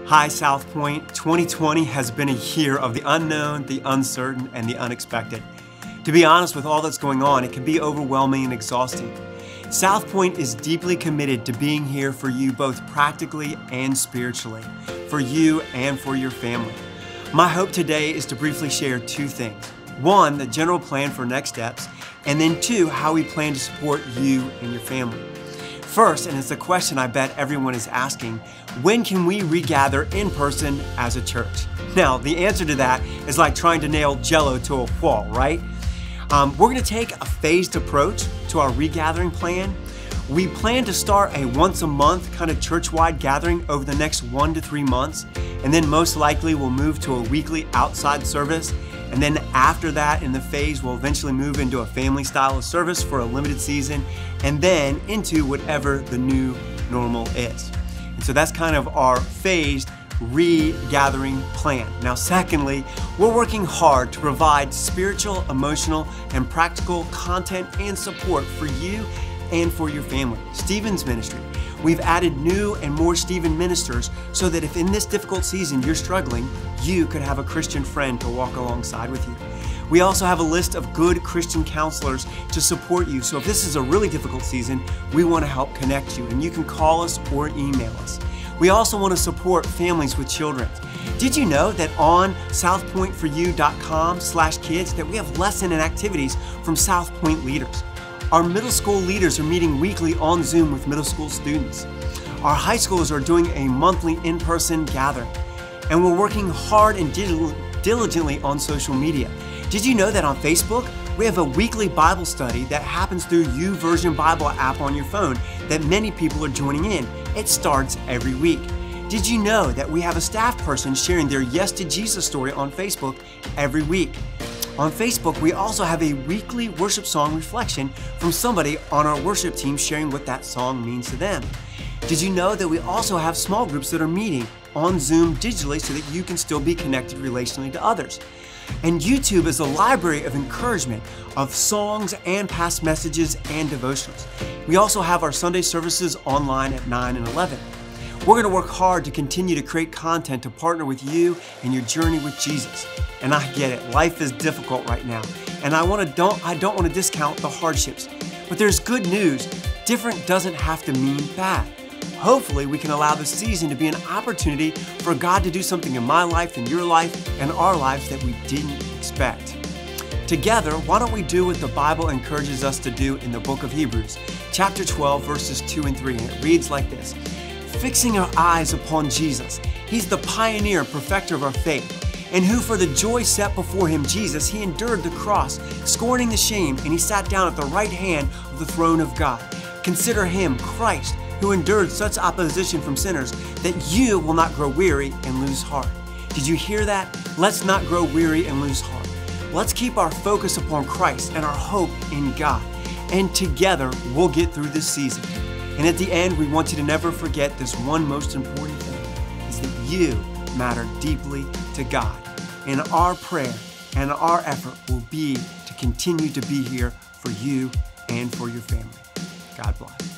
Hi, SouthPoint. 2020 has been a year of the unknown, the uncertain, and the unexpected. To be honest, with all that's going on, it can be overwhelming and exhausting. SouthPoint is deeply committed to being here for you both practically and spiritually, for you and for your family. My hope today is to briefly share two things. One, the general plan for next steps, and then two, how we plan to support you and your family. First, and it's a question I bet everyone is asking, when can we regather in person as a church? Now, the answer to that is like trying to nail Jell-O to a wall, right? We're going to take a phased approach to our regathering plan. We plan to start a once a month kind of church-wide gathering over the next 1 to 3 months, and then most likely we'll move to a weekly outside service. And then after that, in the phase, we'll eventually move into a family style of service for a limited season, and then into whatever the new normal is. And so that's kind of our phased regathering plan. Now, secondly, we're working hard to provide spiritual, emotional, and practical content and support for you and for your family. Stephen's ministry. We've added new and more Stephen ministers so that if in this difficult season you're struggling, you could have a Christian friend to walk alongside with you. We also have a list of good Christian counselors to support you. So if this is a really difficult season, we want to help connect you, and you can call us or email us. We also want to support families with children. Did you know that on southpointforyou.com/kids that we have lesson and activities from SouthPoint leaders? Our middle school leaders are meeting weekly on Zoom with middle school students. Our high schoolers are doing a monthly in-person gathering. And we're working hard and diligently on social media. Did you know that on Facebook, we have a weekly Bible study that happens through YouVersion Bible app on your phone that many people are joining in. It starts every week. Did you know that we have a staff person sharing their Yes to Jesus story on Facebook every week? On Facebook, we also have a weekly worship song reflection from somebody on our worship team sharing what that song means to them. Did you know that we also have small groups that are meeting on Zoom digitally so that you can still be connected relationally to others? And YouTube is a library of encouragement of songs and past messages and devotionals. We also have our Sunday services online at 9 and 11. We're going to work hard to continue to create content to partner with you in your journey with Jesus. And I get it, life is difficult right now. And I don't want to discount the hardships. But there's good news. Different doesn't have to mean bad. Hopefully we can allow this season to be an opportunity for God to do something in my life, in your life, and our lives that we didn't expect. Together, why don't we do what the Bible encourages us to do in the book of Hebrews, chapter 12, verses 2 and 3. And it reads like this: fixing our eyes upon Jesus. He's the pioneer and perfecter of our faith, and who for the joy set before him, Jesus, he endured the cross, scorning the shame, and he sat down at the right hand of the throne of God. Consider him, Christ, who endured such opposition from sinners, that you will not grow weary and lose heart. Did you hear that? Let's not grow weary and lose heart. Let's keep our focus upon Christ and our hope in God. And together, we'll get through this season. And at the end, we want you to never forget this one most important thing, is that you matter deeply to God. And our prayer and our effort will be to continue to be here for you and for your family. God bless.